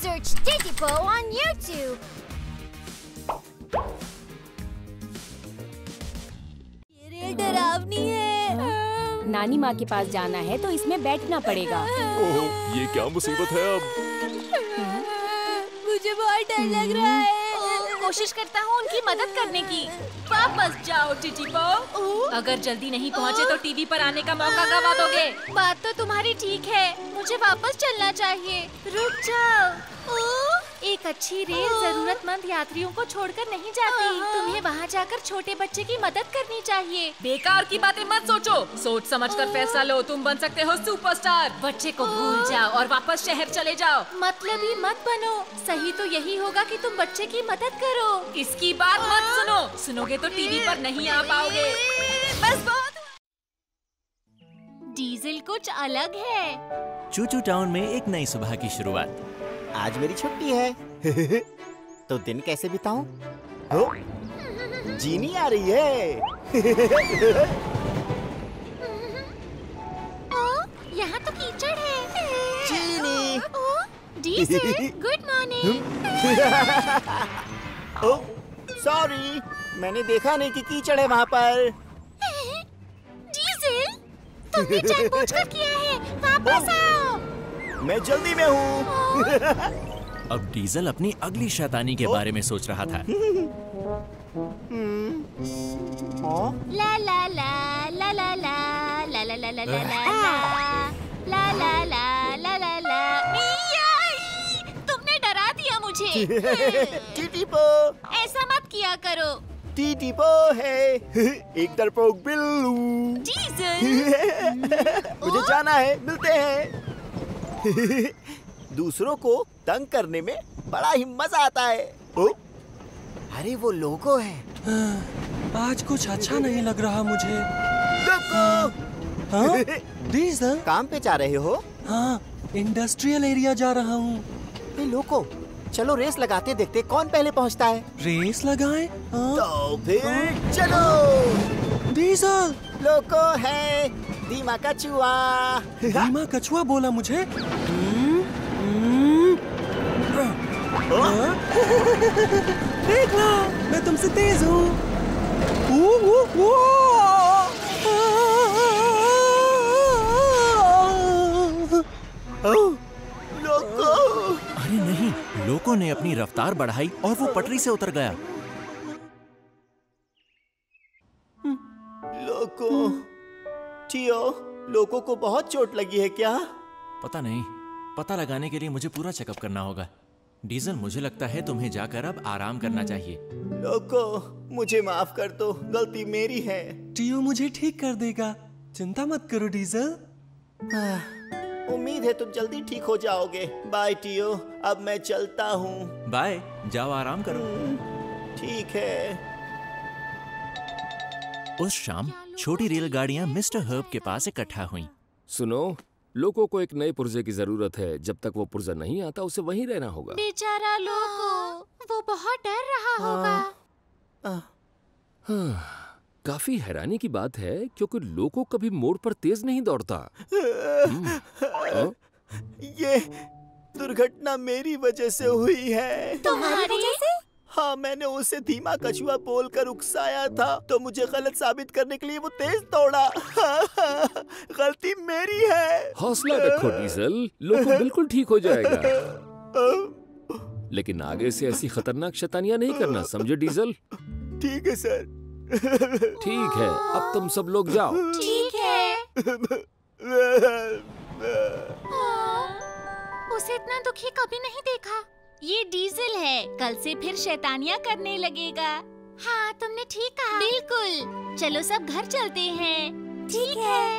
Search Titipo on YouTube. ये rail डरावनी है। नानी माँ के पास जाना है तो इसमें बैठना पड़ेगा। ओह, ये क्या मुसीबत है अब? मुझे बहुत डर लग रहा है। कोशिश करता हूँ उनकी मदद करने की। वापस जाओ टिटिपो। अगर जल्दी नहीं पहुँचे तो टीवी पर आने का मौका गवा दोगे। बात तो तुम्हारी ठीक है, मुझे वापस चलना चाहिए। रुक जाओ। एक अच्छी रेल जरूरतमंद यात्रियों को छोड़कर नहीं जाती। तुम्हें वहाँ जाकर छोटे बच्चे की मदद करनी चाहिए। बेकार की बातें मत सोचो, सोच समझकर फैसला लो। तुम बन सकते हो सुपरस्टार। बच्चे को भूल जाओ और वापस शहर चले जाओ। मतलब ही मत बनो। सही तो यही होगा कि तुम बच्चे की मदद करो। इसकी बात मत सुनो, सुनोगे तो टीवी पर नहीं आ पाओगे। बस बहुत। डीजल कुछ अलग है। चूचू टाउन में एक नई सुबह की शुरुआत। आज मेरी छुट्टी है। तो दिन कैसे बिताऊं? जीनी आ रही है। यहाँ तो कीचड़ है। Genie. Diesel, good morning. Sorry, मैंने देखा नहीं कि कीचड़ है वहाँ पर। डीजल, तुमने जानबूझकर किया है। वापस आओ। मैं जल्दी में हूँ। अब डीजल अपनी अगली शैतानी के बारे में सोच रहा था। ला ला ला ला ला ला ला ला ला ला ला ला ला ला ला ला ला। तुमने डरा दिया मुझे। टीटीपो। ऐसा मत किया करो। टीटीपो है एक डरपोक बिल्लू। डीजल। मुझे जाना है, मिलते हैं। दूसरों को तंग करने में बड़ा ही मजा आता है। अरे वो लोगो है। आज कुछ अच्छा नहीं लग रहा मुझे। लोगो। हाँ? डीजल? काम पे जा रहे हो? हाँ, इंडस्ट्रियल एरिया जा रहा हूँ। लोगो, चलो रेस लगाते देखते कौन पहले पहुँचता है। रेस लगाएं? तो फिर चलो। डीजल। लोगो है धीमा कछुआ। धीमा कछुआ बोला मुझे। देख लो, मैं तुमसे तेज हूँ। लोको। अरे नहीं, लोको ने अपनी रफ्तार बढ़ाई और वो पटरी से उतर गया। लोको, टियो, लोको को बहुत चोट लगी है क्या? पता नहीं, पता लगाने के लिए मुझे पूरा चेकअप करना होगा। डीजल, मुझे लगता है तुम्हें जाकर अब आराम करना चाहिए। लोको, मुझे माफ कर दो, गलती मेरी है। टियो मुझे ठीक कर देगा, चिंता मत करो डीजल। उम्मीद है तुम जल्दी ठीक हो जाओगे। बाय टियो, अब मैं चलता हूँ। बाय, जाओ आराम करो। ठीक है। उस शाम छोटी रेलगाड़ियां मिस्टर हर्ब के पास इकट्ठा हुईं। सुनो, लोगों को एक नए पुर्जे की जरूरत है। जब तक वो पुर्जा नहीं आता उसे वहीं रहना होगा। बेचारा लोको, वो बहुत डर रहा होगा। काफी हैरानी की बात है क्योंकि लोको कभी मोड़ पर तेज नहीं दौड़ता। ये दुर्घटना मेरी वजह से हुई है। तुम्हारी वजह से? हाँ, मैंने उसे धीमा कछुआ बोलकर उकसाया था, तो मुझे गलत साबित करने के लिए वो तेज दौड़ा। गलती मेरी है। हौसला रखो डीजल, लोको बिल्कुल ठीक हो जाएगा। लेकिन आगे से ऐसी खतरनाक शैतानियां नहीं करना, समझे डीजल? ठीक है सर। ठीक है, अब तुम सब लोग जाओ। ठीक है। उसे इतना दुखी कभी नहीं देखा। ये डीजल है, कल से फिर शैतानियां करने लगेगा। हाँ, तुमने ठीक कहा। बिल्कुल। चलो सब घर चलते हैं। ठीक है।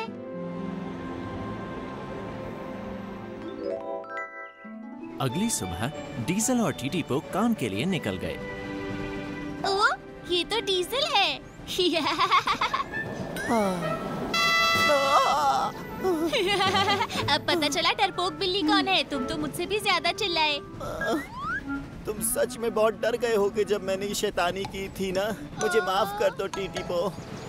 अगली सुबह डीजल और टीटीपो काम के लिए निकल गए। ओ, ये तो डीजल है। अब पता चला डरपोक बिल्ली कौन है। तुम तो मुझसे भी ज्यादा चिल्लाए। तुम सच में बहुत डर गए होगे जब मैंने ये शैतानी की थी ना। मुझे माफ कर दो टीटीपो।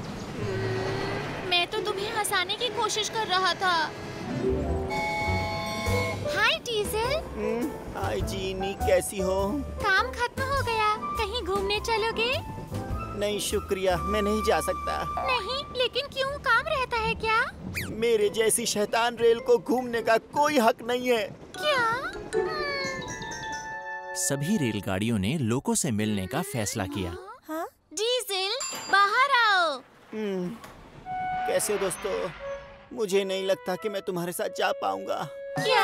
मैं तो तुम्हें हंसाने की कोशिश कर रहा था। हाय डीजल। हाय जीनी, कैसी हो? काम खत्म हो गया, कहीं घूमने चलोगे? नहीं शुक्रिया, मैं नहीं जा सकता। नहीं, लेकिन क्यों? काम रहता है क्या? मेरे जैसी शैतान रेल को घूमने का कोई हक नहीं है। क्या? सभी रेलगाड़ियों ने लोगों से मिलने का फैसला किया। डीजल, बाहर आओ। कैसे हो दोस्तों? मुझे नहीं लगता कि मैं तुम्हारे साथ जा पाऊंगा। क्या?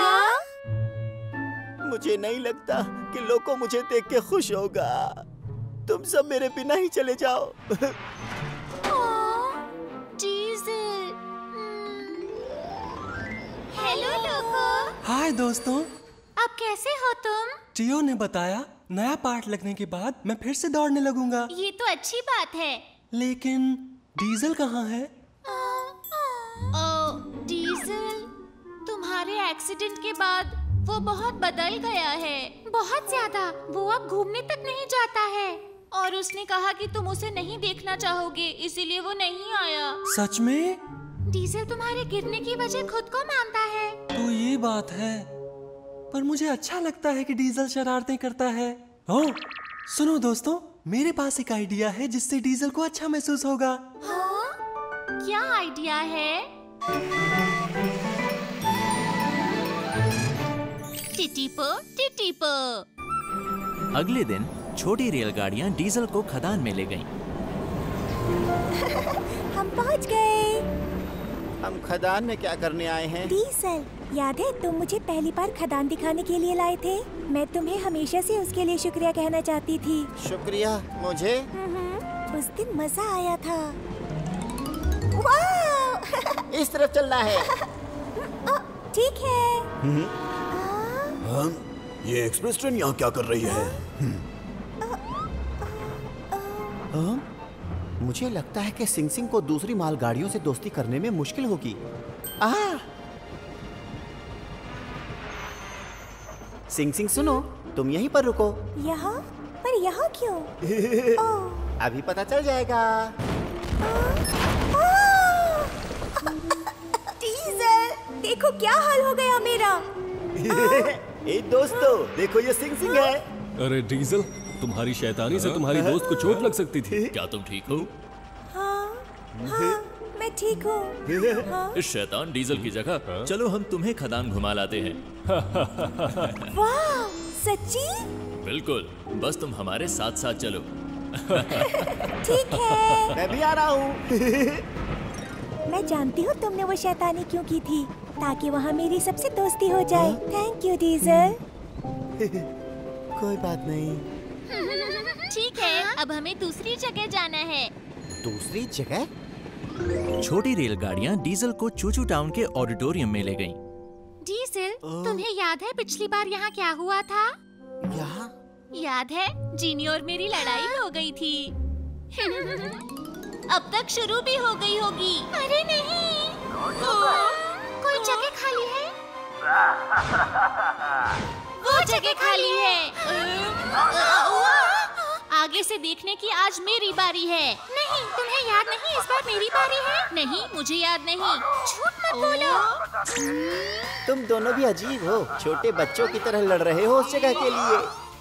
मुझे नहीं लगता कि लोगों मुझे देख के खुश होगा। तुम सब मेरे बिना ही चले जाओ। डीजल। हेलो लोगो। हाय दोस्तों। अब कैसे हो तुम? टियो ने बताया नया पार्ट लगने के बाद मैं फिर से दौड़ने लगूंगा। ये तो अच्छी बात है। लेकिन डीजल कहाँ है? डीजल, तुम्हारे एक्सीडेंट के बाद वो बहुत बदल गया है, बहुत ज्यादा। वो अब घूमने तक नहीं जाता है और उसने कहा कि तुम उसे नहीं देखना चाहोगे, इसीलिए वो नहीं आया। सच में? डीजल तुम्हारे गिरने की वजह खुद को मानता है। तो ये बात है, पर मुझे अच्छा लगता है कि डीजल शरारतें करता है। ओह, सुनो दोस्तों, मेरे पास एक आइडिया है जिससे डीजल को अच्छा महसूस होगा। हाँ? क्या आइडिया है? टिटिपो टिटिपो। अगले दिन छोटी रेलगाड़ियां डीजल को खदान में ले गईं। हम पहुंच गए। हम खदान में क्या करने आए हैं? डीजल, याद है तुम मुझे पहली बार खदान दिखाने के लिए लाए थे? मैं तुम्हें हमेशा से उसके लिए शुक्रिया कहना चाहती थी। शुक्रिया? मुझे? उस दिन मजा आया था। वाह! इस तरफ चलना है। ठीक है। ये एक्सप्रेस ट्रेन यहाँ क्या कर रही है? मुझे लगता है कि सिंग सिंग को दूसरी मालगाड़ियों से दोस्ती करने में मुश्किल होगी। सिंग सिंग सुनो, तुम यहीं पर रुको। यहाँ? पर यहाँ क्यों? अभी पता चल जाएगा। डीजल, देखो क्या हाल हो गया मेरा। ए दोस्तों, देखो ये सिंग सिंग है। अरे डीजल, तुम्हारी शैतानी से तुम्हारी दोस्त को चोट लग सकती थी। क्या तुम ठीक हो? हाँ, मैं ठीक हूँ। इस शैतान डीजल की जगह चलो हम तुम्हें खदान घुमा लाते हैं। वाह, सच्ची? बिल्कुल, बस तुम हमारे साथ साथ चलो। ठीक है। मैं भी आ रहा हूँ। मैं जानती हूँ तुमने वो शैतानी क्यों की थी, ताकि वहाँ मेरी सबसे दोस्ती हो जाए। Thank you Diesel. कोई बात नहीं। ठीक है, अब हमें दूसरी जगह जाना है। दूसरी जगह? छोटी रेलगाड़ियां डीजल को चूचू टाउन के ऑडिटोरियम में ले गईं। डीजल, तुम्हें याद है पिछली बार यहाँ क्या हुआ था? यहाँ? याद है, जीनी और मेरी लड़ाई हो गई थी। अब तक शुरू भी हो गई होगी। अरे नहीं, कोई जगह खाली है? वो जगह खाली है। आगे से देखने की आज मेरी बारी है। नहीं, तुम्हें याद नहीं इस बार मेरी बारी है? नहीं, मुझे याद नहीं। झूठ मत बोलो। तुम दोनों भी अजीब हो, छोटे बच्चों की तरह लड़ रहे हो उस जगह के लिए।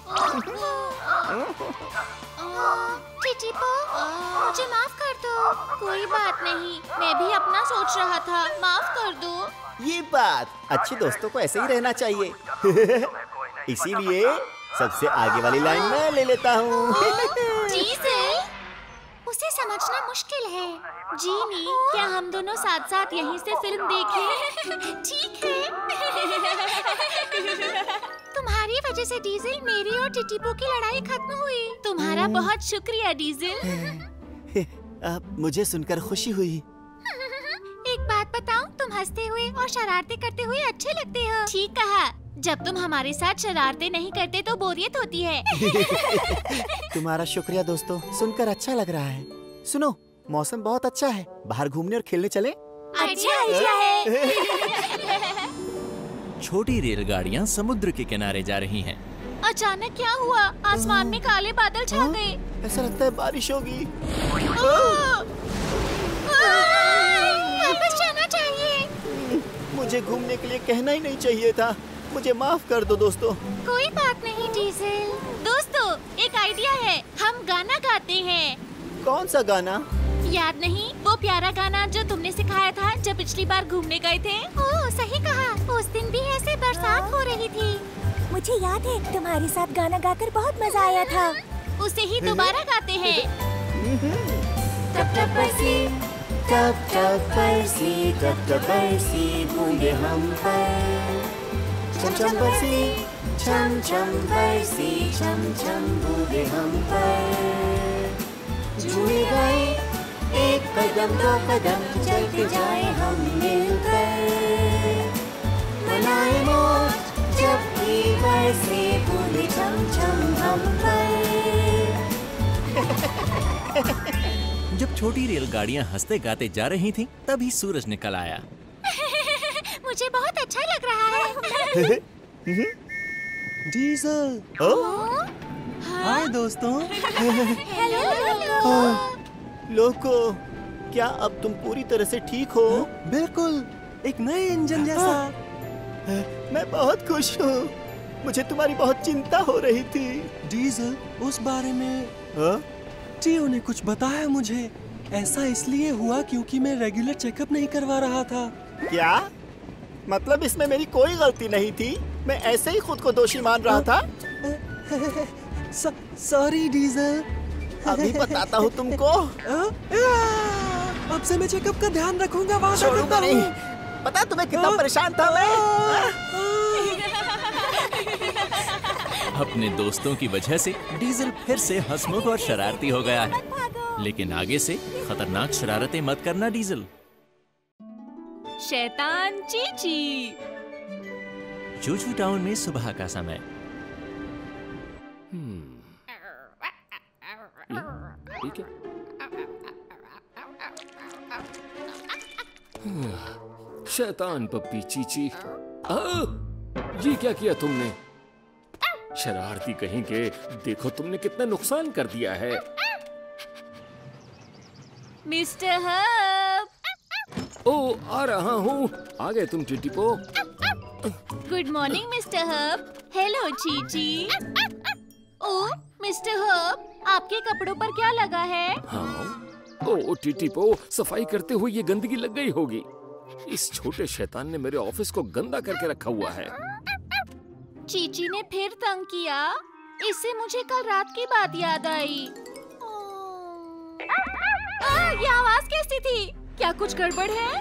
टिटिपो, मुझे माफ कर दो। कोई बात नहीं, मैं भी अपना सोच रहा था, माफ कर दो। ये बात, अच्छे दोस्तों को ऐसे ही रहना चाहिए। इसीलिए सबसे आगे वाली लाइन मैं ले लेता हूँ। डीजल, उसे समझना मुश्किल है। जीनी, क्या हम दोनों साथ साथ यहीं से फिल्म देखें? ठीक है। तुम्हारी वजह से डीजल, मेरी और टिटिपो की लड़ाई खत्म हुई। तुम्हारा बहुत शुक्रिया डीजल। मुझे सुनकर खुशी हुई। एक बात बताऊं, तुम हंसते हुए और शरारतें करते हुए अच्छे लगते हो। ठीक कहा, जब तुम हमारे साथ शरारतें नहीं करते तो बोरियत होती है। तुम्हारा शुक्रिया दोस्तों, सुनकर अच्छा लग रहा है। सुनो, मौसम बहुत अच्छा है, बाहर घूमने और खेलने चले? अच्छा आइडिया है। छोटी रेलगाड़ियां समुद्र के किनारे जा रही हैं। अचानक क्या हुआ? आसमान में काले बादल छा गए। ऐसा लगता है बारिश होगी। वापस जाना चाहिए। मुझे घूमने के लिए कहना ही नहीं चाहिए था। मुझे माफ कर दो दोस्तों। कोई बात नहीं डीजल। दोस्तों, एक आइडिया है, हम गाना गाते हैं। कौन सा गाना? याद नहीं, वो प्यारा गाना जो तुमने सिखाया था जब पिछली बार घूमने गए थे। ओह, सही कहा। उस दिन भी ऐसे बरसात हो रही थी। मुझे याद है तुम्हारे साथ गाना गाकर बहुत मजा आया था। उसे ही दोबारा गाते हैं। टप टप बरसी, टप टप बरसी, टप टप बरसी बूंदे हम पर। छम छम बरसी, छम छम बरसी, छम छम बूंदे हम पर। झूमे गाए एक कदम दो कदम चलते जाए हम मिलकर। मनाए मौज जब भी बरसे बूंदे छम छम हम पर। जब छोटी रेलगाड़ियां हंसते गाते जा रही थीं, तभी सूरज निकल आया। मुझे बहुत अच्छा लग रहा है। डीजल। हाय दोस्तों। लोको, क्या अब तुम पूरी तरह से ठीक हो? बिल्कुल, एक नए इंजन जैसा। मैं बहुत खुश हूँ। मुझे तुम्हारी बहुत चिंता हो रही थी। डीजल, उस बारे में हाँ? टीओ ने कुछ बताया मुझे। ऐसा इसलिए हुआ क्योंकि मैं रेगुलर चेकअप नहीं करवा रहा था। क्या मतलब इसमें मेरी कोई गलती नहीं थी? मैं ऐसे ही खुद को दोषी मान रहा था। Sorry Diesel. अभी बताता हूँ तुमको। अब से मैं चेकअप का ध्यान रखूंगा। वादा छोड़ूंगा करता नहीं। हूँ। पता तुम्हें कितना परेशान था मैं? अपने दोस्तों की वजह से डीजल फिर से हंसमुख और शरारती हो गया है। लेकिन आगे से खतरनाक शरारतें मत करना डीजल। शैतान चीची। चूचू टाउन में सुबह का समय। ठीक है। शैतान पप्पी चीची। ये क्या किया तुमने? शरारती कहीं के। देखो तुमने कितना नुकसान कर दिया है। Mister hub. ओ, आ रहा हूँ। आ गए तुम Titipo. Good morning mister Herb. Hello Chichi. Oh mister hub, आपके कपड़ों पर क्या लगा है? हाँ। ओ टिटिपो, सफाई करते हुए ये गंदगी लग गई होगी। इस छोटे शैतान ने मेरे ऑफिस को गंदा करके रखा हुआ है। चीची ने फिर तंग किया। इससे मुझे कल रात की बात याद आई। ये आवाज कैसी थी? क्या कुछ गड़बड़ है?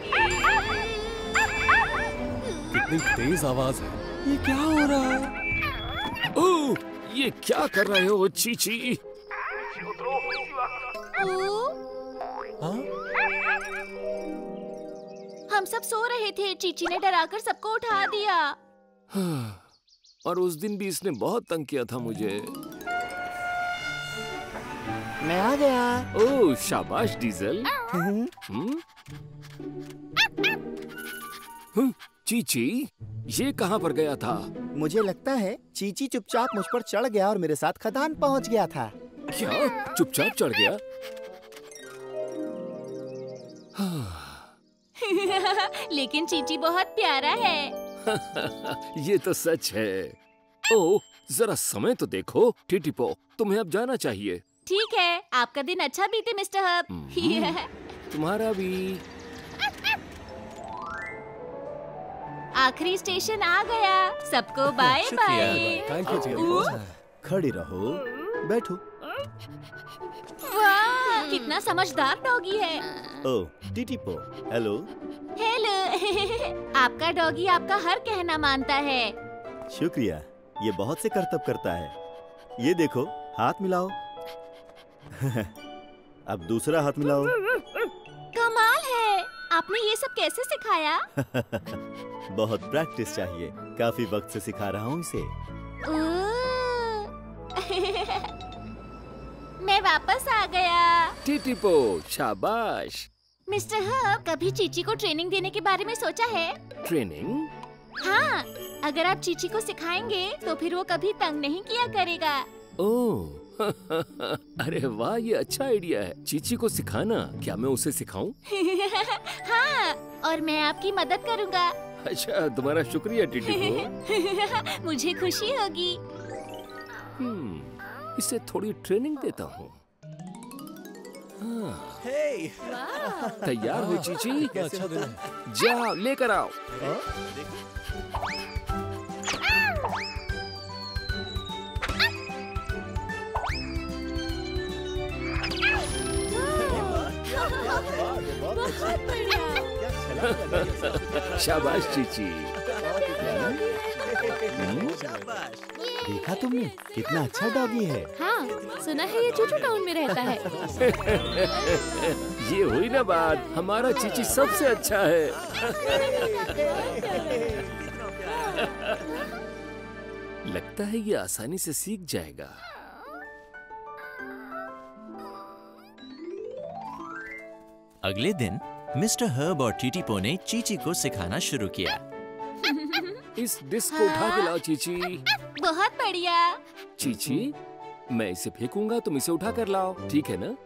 कितनी तेज आवाज है। ये क्या हो रहा है? ओह, ये क्या कर रहे हो चीची? हाँ? हम सब सो रहे थे। चीची ने डराकर सबको उठा दिया। और उस दिन भी इसने बहुत तंग किया था मुझे। मैं आ गया। ओह, शाबाश डीजल। चीची, ये कहाँ पर गया था? मुझे लगता है चीची चुपचाप मुझ पर चढ़ गया और मेरे साथ खदान पहुंच गया था। क्या? चुपचाप चढ़ गया? लेकिन चीची बहुत प्यारा है। ये तो सच है। ओह, जरा समय तो देखो टिटिपो, तुम्हें अब जाना चाहिए। ठीक है, आपका दिन अच्छा बीते मिस्टर हब। तुम्हारा भी। आखिरी स्टेशन आ गया। सबको बाय बाय। Thank you. खड़ी रहो, बैठो। वाह, कितना समझदार डॉगी है। Oh Titipo, hello. हेलो। आपका डॉगी आपका हर कहना मानता है। शुक्रिया, ये बहुत से करतब करता है। ये देखो, हाथ मिलाओ। अब दूसरा हाथ मिलाओ। कमाल है, आपने ये सब कैसे सिखाया? बहुत प्रैक्टिस चाहिए। काफी वक्त से सिखा रहा हूँ इसे। मैं वापस आ गया। टिटिपो, शाबाश। मिस्टर हब, कभी चीची को ट्रेनिंग देने के बारे में सोचा है? ट्रेनिंग? हाँ, अगर आप चीची को सिखाएंगे तो फिर वो कभी तंग नहीं किया करेगा। ओह, अरे वाह, ये अच्छा आइडिया है। चीची को सिखाना। क्या मैं उसे सिखाऊं? हाँ, और मैं आपकी मदद करूँगा। अच्छा, तुम्हारा शुक्रिया टिटी। मुझे खुशी होगी। इसे थोड़ी ट्रेनिंग देता हूँ। हे, तैयार हो चीची? अच्छा दिन है। जाओ लेकर आओ। शाबाश चीची। देखा तुमने कितना अच्छा डॉगी है। हाँ, सुना है ये चूचू टाउन में रहता है। ये हुई ना बात, हमारा चीची सबसे अच्छा है। लगता है ये आसानी से सीख जाएगा। अगले दिन मिस्टर हर्ब और टीटीपो ने चीची को सिखाना शुरू किया। इस डिस्क को उठा के लाओ चीची। बहुत बढ़िया। चीची, मैं इसे फेंकूंगा, तुम इसे उठा कर लाओ, ठीक है ना?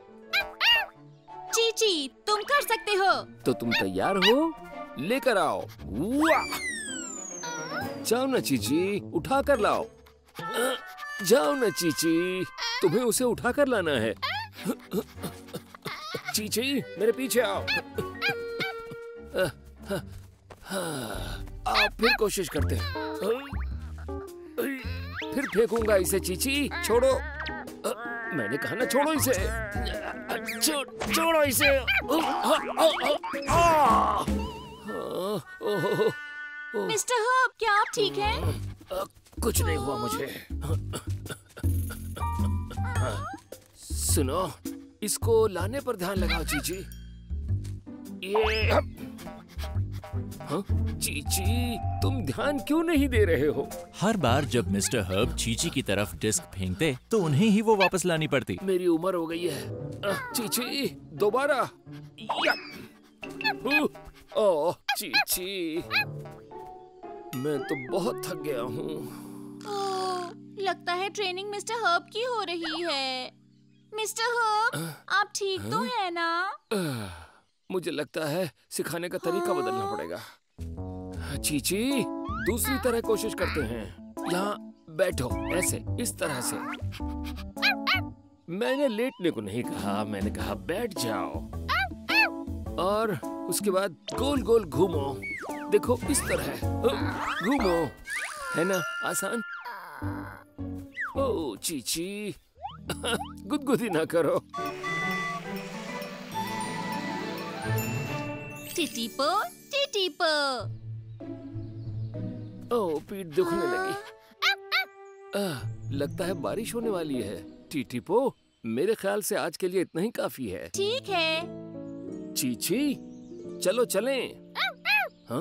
चीची, तुम कर सकते हो। तो तुम तैयार हो? लेकर आओ। वाह! जाओ ना चीची, उठा कर लाओ। जाओ ना चीची, तुम्हें उसे उठा कर लाना है। चीची, मेरे पीछे आओ। आप फिर कोशिश करते हैं। फिर फेंकूंगा इसे चीची, छोड़ो। मैंने कहा ना छोड़ो इसे। छोड़ो इसे। मिस्टर हर्ब, क्या आप ठीक हैं? कुछ नहीं हुआ मुझे। सुनो, इसको लाने पर ध्यान लगाओ चीची। ये हाँ? चीची, तुम ध्यान क्यों नहीं दे रहे हो? हर बार जब मिस्टर हर्ब चीची की तरफ डिस्क फेंकते तो उन्हें ही वो वापस लानी पड़ती। मेरी उम्र हो गई है। चीची, दोबारा। ओह चीची, मैं तो बहुत थक गया हूँ। लगता है ट्रेनिंग मिस्टर हर्ब की हो रही है। मिस्टर हर्ब, आप ठीक तो है ना? मुझे लगता है सिखाने का तरीका बदलना पड़ेगा। चीची, दूसरी तरह कोशिश करते हैं। यहाँ बैठो, ऐसे, इस तरह से। मैंने लेटने को नहीं कहा, मैंने कहा बैठ जाओ। और उसके बाद गोल गोल घूमो। देखो इस तरह घूमो, है ना आसान? ओ चीची, गुदगुदी ना करो। टिटीपो, टिटीपो। ओह, पीठ दुखने लगी। लगता है बारिश होने वाली है। टीटीपो, मेरे ख्याल से आज के लिए इतना ही काफी है। ठीक है। चीची, चलो चलें। हाँ?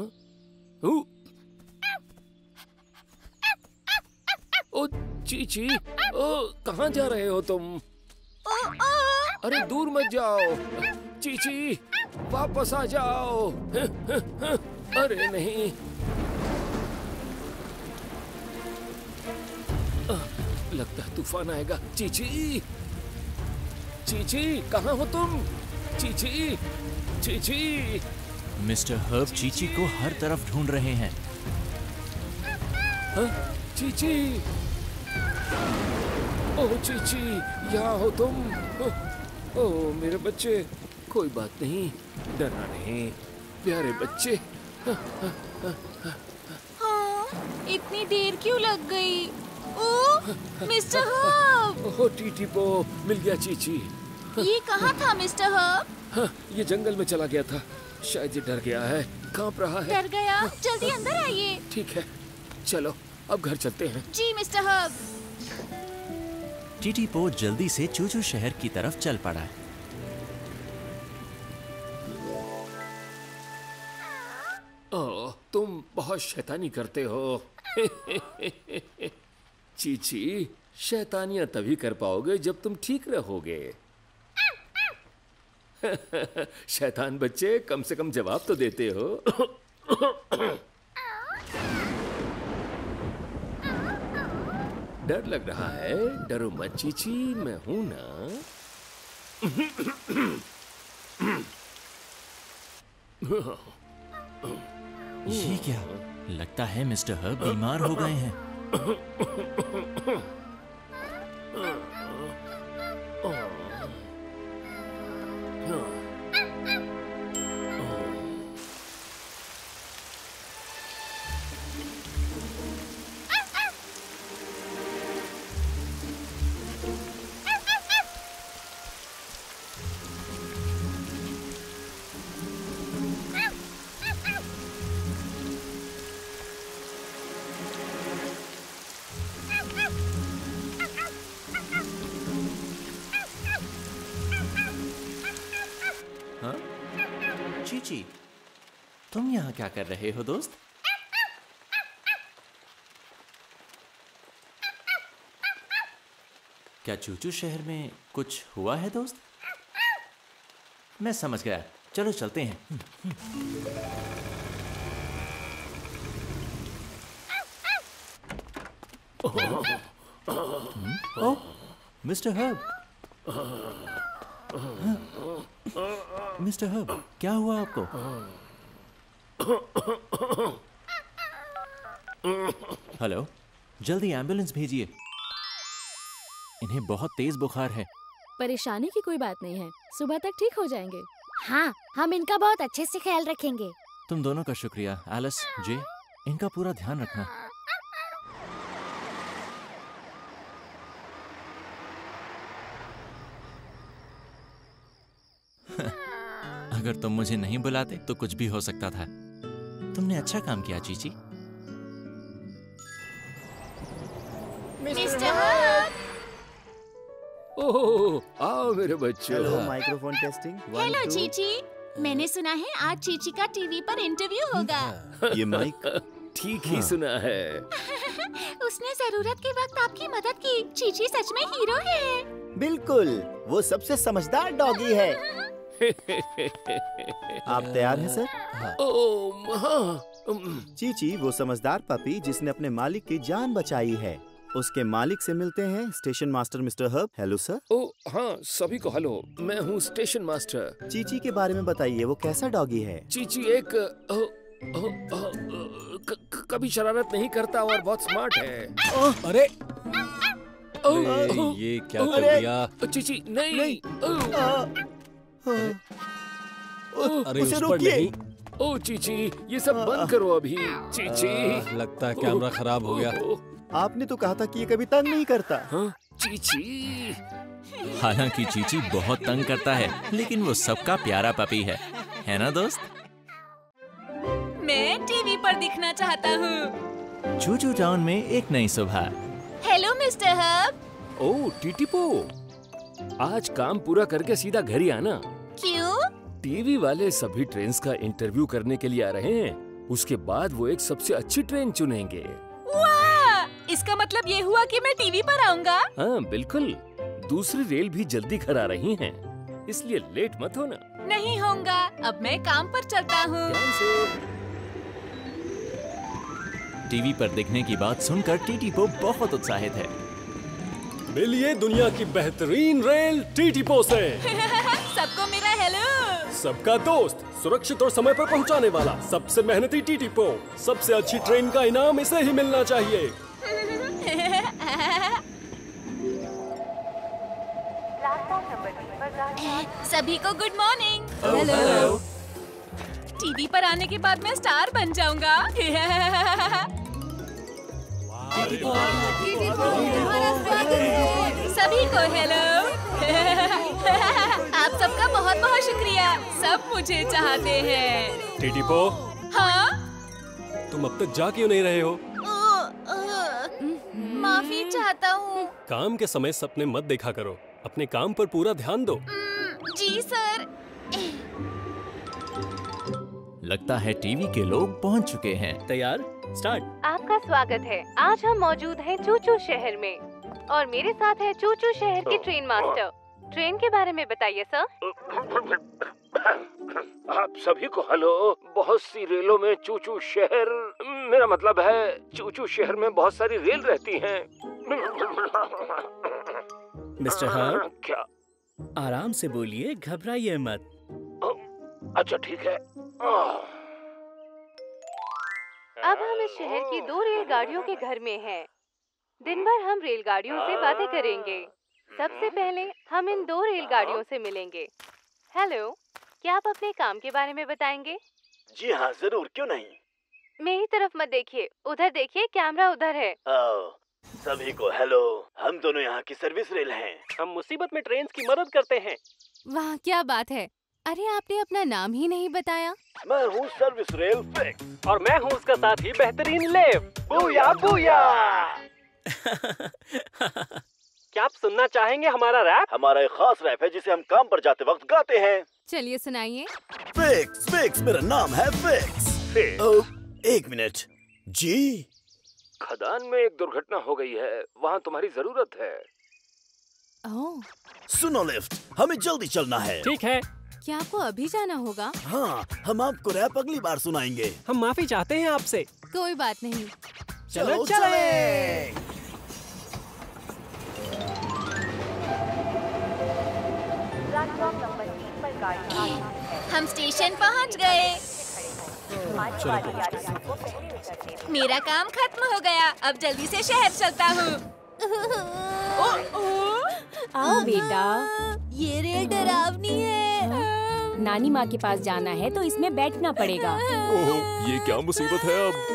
ओ चीची, ओ कहाँ जा रहे हो तुम? अरे दूर मत जाओ। चीची, वापस आ जाओ। अरे नहीं। लगता है तूफान आएगा। चीची, चीची, कहाँ हो तुम? चीची, चीची। मिस्टर हर्ब चीची को हर तरफ ढूंढ रहे हैं। चीची, ओह चीची, यहाँ हो तुम? ओह मेरे बच्चे, कोई बात नहीं, डरना नहीं, प्यारे बच्चे। हाँ, इतनी देर क्यों लग गई? ओह, मिस्टर हर्ब। ओह टीटीपो, मिल गया चीची। ये कहाँ था मिस्टर हर्ब? हाँ, ये जंगल में चला गया था। शायद ये डर गया है, कांप रहा है। डर गया? जल्दी अंदर आइए। ठीक है, चलो अब घर चलते हैं। जी मिस्टर हर्ब। टीटीपो जल्दी से चूचू शहर की तरफ चल पड़ा। ओह, तुम बहुत शैतानी करते हो। चीची, शैतानियां तभी कर पाओगे जब तुम ठीक रहोगे। शैतान बच्चे, कम से कम जवाब तो देते हो। डर लग रहा है? डरो मत चीची, मैं हूं ना। ये क्या? लगता है मिस्टर हर्ब बीमार हो गए हैं। चीची, तुम यहाँ क्या कर रहे हो दोस्त? क्या चूचू शहर में कुछ हुआ है दोस्त? मैं समझ गया, चलो चलते हैं। Oh, mister Herb. Mister Herb, क्या हुआ आपको? हेलो, जल्दी एम्बुलेंस भेजिए। इन्हें बहुत तेज बुखार है। परेशानी की कोई बात नहीं है, सुबह तक ठीक हो जाएंगे। हाँ, हम इनका बहुत अच्छे से ख्याल रखेंगे। तुम दोनों का शुक्रिया। एलिस, जे, इनका पूरा ध्यान रखना। अगर तुम मुझे नहीं बुलाते तो कुछ भी हो सकता था। तुमने अच्छा काम किया चीची। Mister Herb. ओह, आओ मेरे बच्चों। Hello, microphone testing. Hello Chichi, मैंने सुना है आज चीची का टीवी पर इंटरव्यू होगा। ये माइक ठीक ही सुना है। उसने जरूरत के वक्त आपकी मदद की। चीची सच में हीरो है। बिल्कुल, वो सबसे समझदार डॉगी है। आप तैयार हैं सर? ओह, हाँ। चीची वो समझदार पपी जिसने अपने मालिक की जान बचाई है। उसके मालिक से मिलते हैं station master mister Herb. Hello sir. Oh, हाँ, सभी को हेलो। मैं हूँ स्टेशन मास्टर। चीची के बारे में बताइए, वो कैसा डॉगी है? चीची एक कभी शरारत नहीं करता और बहुत स्मार्ट है। अरे ये क्या कर दिया? चीची नहीं। अरे उसे उस पर रोकिए। नहीं। ओह चीची, ये सब बंद करो अभी। चीची, लगता है कैमरा खराब हो गया। आपने तो कहा था कि ये कभी तंग नहीं करता। हाँ, चीची। हालांकि चीची बहुत तंग करता है, लेकिन वो सबका प्यारा पपी है ना दोस्त? मैं टीवी पर दिखना चाहता हूँ। चूचू टाउन में एक नई सुबह। Hello mister Herb. Oh Titipo, आज काम पूरा करके सीधा घर ही आना। क्यों? टीवी वाले सभी ट्रेन्स का इंटरव्यू करने के लिए आ रहे हैं। उसके बाद वो एक सबसे अच्छी ट्रेन चुनेंगे। वाह! इसका मतलब ये हुआ कि मैं टीवी पर आऊंगा? हाँ बिल्कुल। दूसरी रेल भी जल्दी घर आ रही हैं, इसलिए लेट मत होना। नहीं होऊंगा। अब मैं काम पर चलता हूँ। ध्यान से। टीवी पर दिखने की बात सुनकर टीटीपो बहुत उत्साहित है। मिलिए दुनिया की बेहतरीन रेल टीटीपो से। सबको मेरा हेलो। सबका दोस्त, सुरक्षित और समय पर पहुंचाने वाला, सबसे मेहनती टीटीपो। सबसे अच्छी ट्रेन का इनाम इसे ही मिलना चाहिए। सभी को गुड मॉर्निंग। हेलो। टीवी पर आने के बाद मैं स्टार बन जाऊंगा। सभी को हेलो। आप सबका बहुत बहुत शुक्रिया। सब मुझे चाहते हैं। टीटीपो, हाँ? तुम अब तक जा क्यों नहीं रहे हो? माफी चाहता हूँ। काम के समय सपने मत देखा करो। अपने काम पर पूरा ध्यान दो। जी सर। लगता है टीवी के लोग पहुंच चुके हैं। तैयार? स्टार्ट। आपका स्वागत है। आज हम मौजूद हैं चूचू शहर में और मेरे साथ है चूचू शहर की ट्रेन मास्टर। ट्रेन के बारे में बताइए सर। आप सभी को हेलो। बहुत सी रेलों में चूचू शहर, मेरा मतलब है चूचू शहर में बहुत सारी रेल रहती हैं। मिस्टर हर्ब, क्या? आराम से बोलिए, घबराइए मत। अच्छा ठीक है। अब हम इस शहर की 2 रेलगाड़ियों के घर में हैं। दिन भर हम रेलगाड़ियों से बातें करेंगे। सबसे पहले हम इन 2 रेलगाड़ियों से मिलेंगे। हेलो, क्या आप अपने काम के बारे में बताएंगे? जी हाँ, जरूर, क्यों नहीं। मेरी तरफ मत देखिए, उधर देखिए, कैमरा उधर है। सभी को हेलो, हम दोनों यहाँ की सर्विस रेल हैं। हम मुसीबत में ट्रेन की मदद करते हैं। वाह, क्या बात है। अरे आपने अपना नाम ही नहीं बताया। मैं हूँ सर्विस रेल फिक्स और मैं हूँ उसका साथी बेहतरीन लेव। Booyah booyah. क्या आप सुनना चाहेंगे हमारा रैप? हमारा एक खास रैप है जिसे हम काम पर जाते वक्त गाते हैं। चलिए सुनाइए। फिक्स फिक्स, मेरा नाम है फिक्स। एक मिनट जी। खदान में एक दुर्घटना हो गई है, वहाँ तुम्हारी जरूरत है। ओह, सुनो लिफ्ट, हमें जल्दी चलना है। ठीक है। क्या आपको अभी जाना होगा? हाँ, हम आपको रैप अगली बार सुनाएंगे। हम माफी चाहते हैं आपसे। कोई बात नहीं। चलो चले। हम स्टेशन पहुंच गए। मेरा काम खत्म हो गया, अब जल्दी से शहर चलता हूँ। आओ बेटा, ये रेल डरावनी है। नानी माँ के पास जाना है तो इसमें बैठना पड़ेगा। ओह, ये क्या मुसीबत है अब?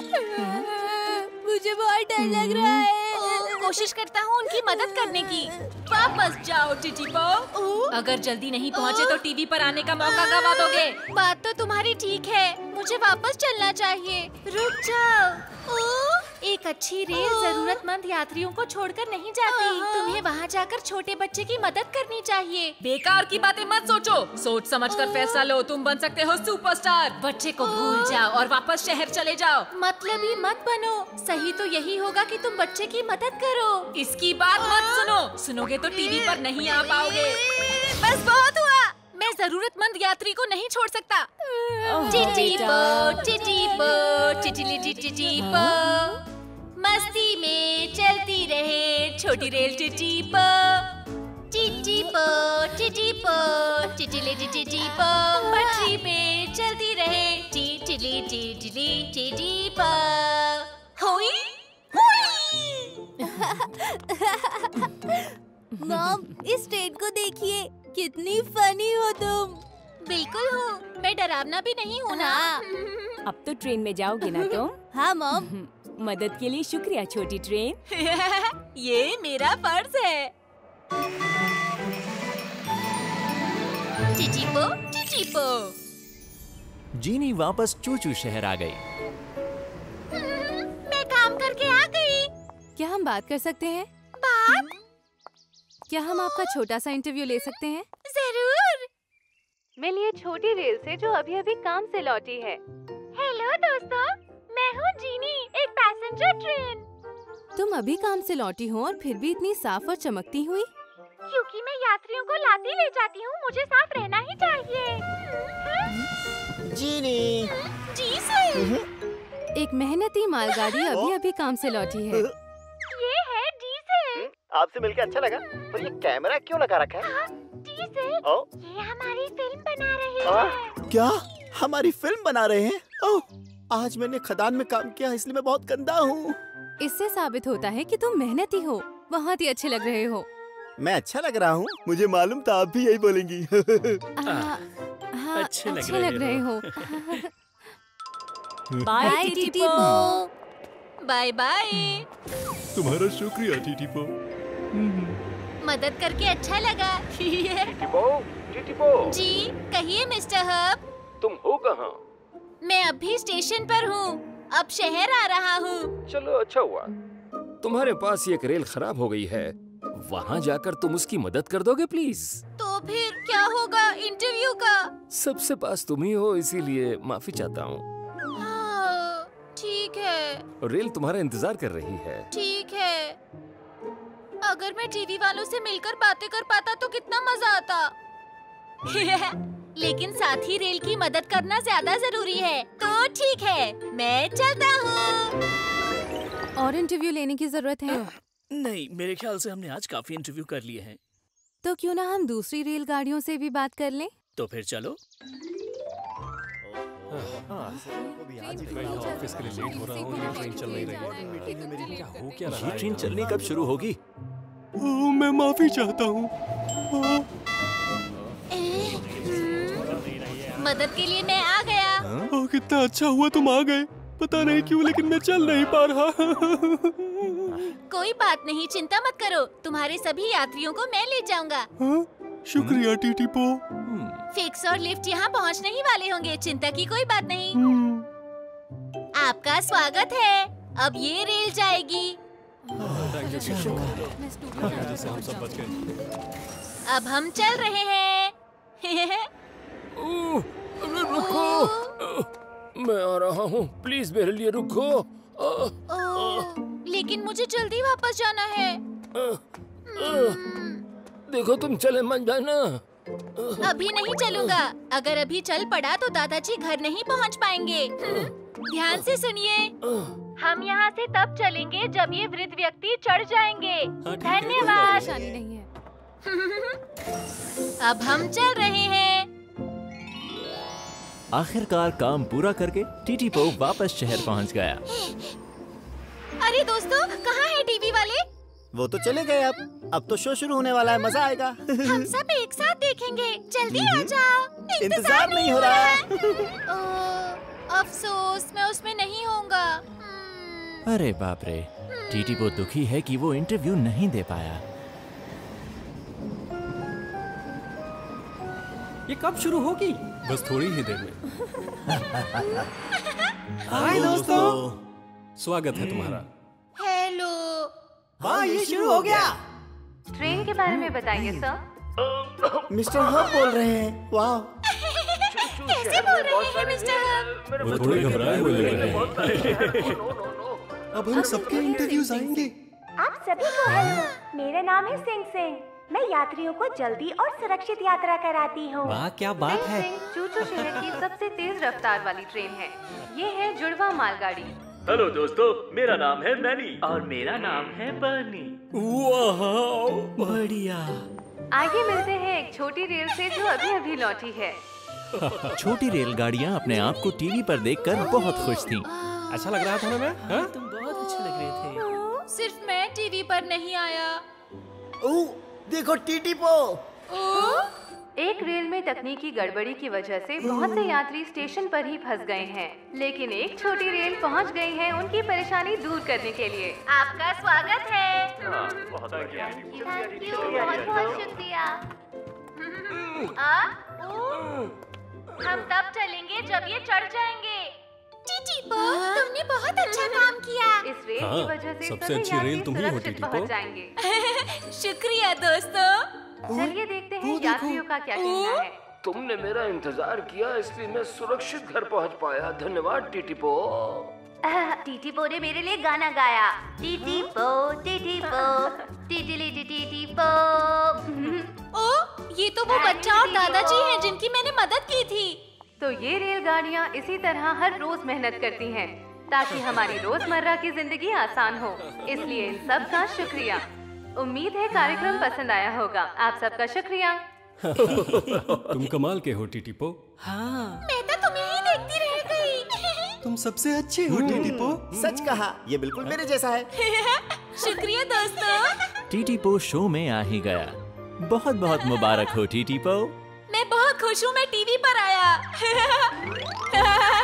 मुझे बहुत डर लग रहा है। कोशिश करता हूँ उनकी मदद करने की। वापस जाओ टिटिपो। अगर जल्दी नहीं पहुँचे तो टीवी पर आने का मौका गवा दोगे। बात तो तुम्हारी ठीक है, मुझे वापस चलना चाहिए। रुक जाओ। एक अच्छी रेल जरूरतमंद यात्रियों को छोड़कर नहीं जाती। तुम्हें वहाँ जाकर छोटे बच्चे की मदद करनी चाहिए। बेकार की बातें मत सोचो, सोच समझकर फैसला लो। तुम बन सकते हो सुपरस्टार। बच्चे को भूल जाओ और वापस शहर चले जाओ। मतलब ही मत बनो। सही तो यही होगा कि तुम बच्चे की मदद करो। इसकी बात मत सुनो, सुनोगे तो टीवी पर नहीं आ पाओगे। बस बहुत हुआ, मैं जरूरतमंद यात्री को नहीं छोड़ सकता। टिटिपो टिटिपो टिटिली टिटिपो, मस्ती में चलती रहे छोटी रेल टिटिपो। टिटिपो टिटिपो टिटिली टिटिपो, पटरी पे चलती रहे टिटिली टिटिली टिटिपो। होई मॉम, इस ट्रेन को देखिए, कितनी फनी हो तुम। बिल्कुल हूँ, मैं डरावना भी नहीं हूँ ना। अब तो ट्रेन में जाओगे ना तुम? हाँ मॉम। मदद के लिए शुक्रिया छोटी ट्रेन। ये मेरा फर्ज है। टिटिपो टिटिपो। जीनी वापस चूचू शहर आ गई। मैं काम करके आ गई। क्या हम बात कर सकते हैं? बात? क्या हम आपका छोटा सा इंटरव्यू ले सकते हैं? जरूर। मिलिए छोटी रेल से जो अभी अभी काम से लौटी है। हेलो दोस्तों, मैं हूँ जीनी, एक पैसेंजर ट्रेन। तुम अभी काम से लौटी हो और फिर भी इतनी साफ और चमकती हुई? क्योंकि मैं यात्रियों को लाती ले जाती हूँ, मुझे साफ रहना ही चाहिए। जीनी। जी सर। एक मेहनती मालगाड़ी अभी अभी काम से लौटी है। ये है डीजल। आपसे मिलकर अच्छा लगा। पर ये कैमरा क्यों लगा रखा है? डीजल, ये हमारी फिल्म बना रहे हैं। क्या हमारी फिल्म बना रहे हैं? ओह, आज मैंने खदान में काम किया इसलिए मैं बहुत गंदा हूँ। इससे साबित होता है कि तुम मेहनती हो। बहुत ही अच्छे लग रहे हो। मैं अच्छा लग रहा हूँ? मुझे मालूम था आप भी यही बोलेंगी। हाँ, अच्छे लग रहे हो। Bye Titipo. Bye bye. तुम्हारा शुक्रिया टिटिपो। मदद करके अच्छा लगा। टिटिपो, टिटिपो। जी कहिए मिस्टर हब। तुम हो कहाँ? मैं अभी स्टेशन पर हूँ, अब शहर आ रहा हूँ। चलो अच्छा हुआ। तुम्हारे पास एक रेल खराब हो गई है, वहाँ जाकर तुम उसकी मदद कर दोगे प्लीज? तो फिर क्या होगा इंटरव्यू का? सबसे पास तुम ही हो, इसीलिए माफी चाहता हूँ। हाँ, ठीक है। रेल तुम्हारा इंतजार कर रही है। ठीक है। अगर मैं टीवी वालों से मिलकर बातें कर पाता तो कितना मजा आता। लेकिन साथ ही रेल की मदद करना ज्यादा जरूरी है। तो ठीक है, मैं चलता हूँ। और इंटरव्यू लेने की जरूरत है? नहीं, मेरे ख्याल से हमने आज काफी इंटरव्यू कर लिए हैं। तो क्यों ना हम दूसरी रेलगाड़ियों से भी बात कर लें? तो फिर चलो। ऑफिस के लिए लेट हो रहा हूँ, ये ट्रेन चल नहीं रही है। क्या हो क्या रहा है? ये ट्रेन चलनी कब शुरू होगी? मैं माफी चाहता हूँ। मदद के लिए मैं आ गया। कितना अच्छा हुआ तुम आ गए। पता नहीं क्यों लेकिन मैं चल नहीं पा रहा। कोई बात नहीं, चिंता मत करो, तुम्हारे सभी यात्रियों को मैं ले जाऊंगा। शुक्रिया टीटी पो। फिक्स और लिफ्ट यहाँ पहुँचने ही वाले होंगे, चिंता की कोई बात नहीं। आपका स्वागत है, अब ये रेल जाएगी। हम सब बच गए। अब हम चल रहे हैं। रुको, मैं आ रहा हूँ, प्लीज मेरे लिए रुको। लेकिन मुझे जल्दी वापस जाना है। देखो तुम चले मत जाना। अभी नहीं चलूंगा, अगर अभी चल पड़ा तो दादाजी घर नहीं पहुंच पाएंगे। ध्यान से सुनिए, हम यहाँ से तब चलेंगे जब ये वृद्ध व्यक्ति चढ़ जाएंगे। धन्यवाद। नहीं है। अब हम चल रहे हैं। आखिरकार काम पूरा करके टीटी पो वापस शहर पहुंच गया। अरे दोस्तों, कहाँ है टीवी वाले? वो तो चले गए। अब तो शो शुरू होने वाला है, मजा आएगा। हम सब एक साथ देखेंगे, जल्दी आ जाओ। इंतजार नहीं हो रहा है। अफसोस, मैं उसमें नहीं होऊंगा। अरे बाप रे, टीटी पो दुखी है कि वो इंटरव्यू नहीं दे पाया। ये कब शुरू होगी? बस थोड़ी ही देर में। हाय दोस्तों, स्वागत है तुम्हारा। हेलो। वाह, ये शुरू हो गया। ट्रेन के बारे में बताइए सर। मिस्टर हब बोल रहे हैं। वाह, कैसे बोल रहे हैं मिस्टर हब? वो थोड़े घबराए हुए लग रहे हैं। अब हम सबके इंटरव्यूज आएंगे। आप सभी को हेलो, मेरा नाम है सिंह सिंह। मैं यात्रियों को जल्दी और सुरक्षित यात्रा कराती हूँ। वाह, क्या बात है। चूचू शहर की सबसे तेज रफ्तार वाली ट्रेन है। ये है जुड़वा मालगाड़ी। हेलो दोस्तों, मेरा नाम है मैनी और मेरा नाम है बर्नी। वाह, बढ़िया। आगे मिलते हैं एक छोटी रेल से जो अभी अभी लौटी है। छोटी रेलगाड़ियाँ अपने आप को टीवी पर देखकर बहुत खुश थीं। अच्छा लग रहा था ना मैं? हाँ? तुम बहुत अच्छे लग रहे थे। सिर्फ मैं टीवी पर नहीं आया। देखो टीटी पो। एक रेल में तकनीकी गड़बड़ी की वजह से बहुत से यात्री स्टेशन पर ही फंस गए हैं, लेकिन एक छोटी रेल पहुंच गई है उनकी परेशानी दूर करने के लिए। आपका स्वागत है। बहुत बढ़िया। थैंक यू, बहुत बहुत शुक्रिया। हम तब चलेंगे जब ये चढ़ जाएंगे। टीटी पो, तुमने बहुत अच्छा काम किया। इस रेल हाँ, की वजह से सबसे सभी अच्छी रेल यात्री तुम ही हो, सुरक्षित टीटी पो। पहुंच जाएंगे। शुक्रिया दोस्तों। चलिए देखते हैं यात्रियों का क्या कहना है। तुमने मेरा इंतजार किया इसलिए मैं सुरक्षित घर पहुंच पाया। धन्यवाद टीटी पो। टीटी पो ने मेरे लिए गाना गाया। टीटी पो, टीटी पो, टीटी टीटी पो। ओ, ये तो वो बच्चा और दादाजी हैं जिनकी मैंने मदद की थी। तो ये रेलगाड़ियाँ इसी तरह हर रोज मेहनत करती हैं ताकि हमारी रोजमर्रा की जिंदगी आसान हो। इसलिए इन सब का शुक्रिया। उम्मीद है कार्यक्रम पसंद आया होगा। आप सबका शुक्रिया। तुम कमाल के हो टीटी पो। हाँ। मैं तो तुम्हें ही देखती रह गई। तुम सबसे अच्छे हो टीटी पो। सच कहा, ये बिल्कुल मेरे जैसा है। शुक्रिया दोस्तों। टीटी पो शो में आ ही गया। बहुत बहुत मुबारक हो टीटी पो। मैं बहुत खुश हूँ मैं टीवी पर आया।